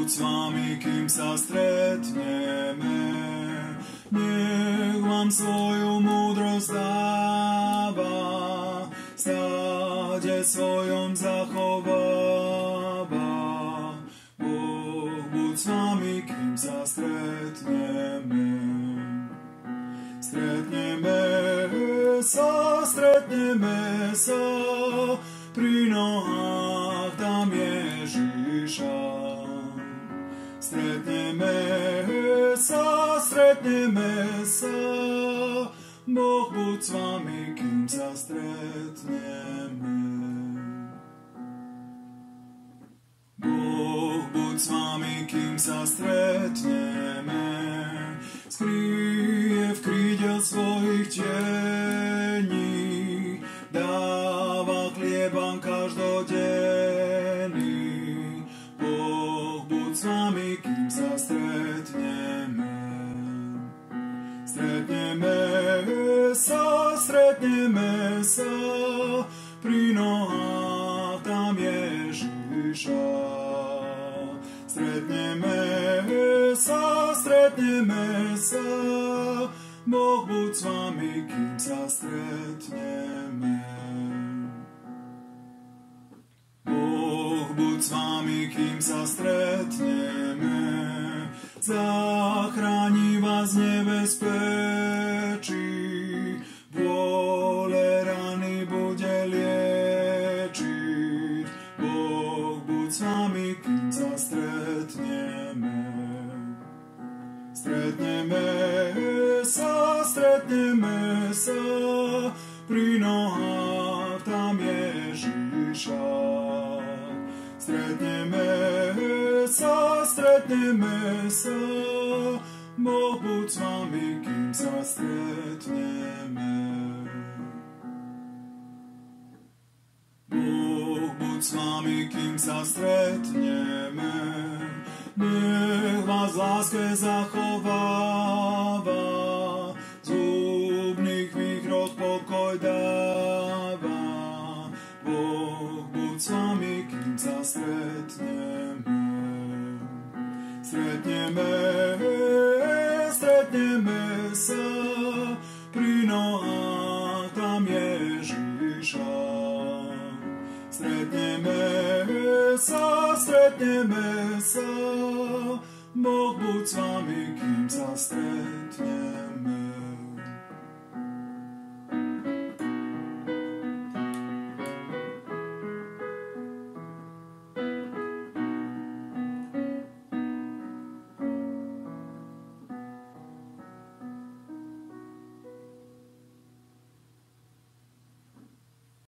buď s vami, kým sa stretneme. Nech vám svoju múdrosť dáva, stáde svojom zachováva. Boh buď s vami, kým sa stretneme. Stretneme sa pri nohách tam Ježiša. Stretneme sa, Boh buď s vami, kým sa stretneme. Boh buď s vami, kým sa stretneme. Skryje v krídel svojich tiení, dáva chlieb vám každodenný. Boh buď s vami, kým sa stretneme. Stretneme sa pri nohách tam Ježiša. Stretneme sa, Boh buď s vami, kým sa stretneme. Boh buď s vami, kým sa stretneme. Zachráni vás nebezpečí, vôle rany bude liečiť. Boh buď s vami, kým sa stretneme. Stretneme sa pri nohách tam Ježiša. Stretneme sa, Boh buď s vami, kým sa stretneme. Boh buď s vami, kým sa stretneme. Nech vás v láske zachováva, zhubných výchroch pokoj dáva. Boh buď s vami, kým sa stretneme. Stretneme sa pri nohách tam Ježiša. Stretneme sa, Boh buď s vami, kým sa stretneme.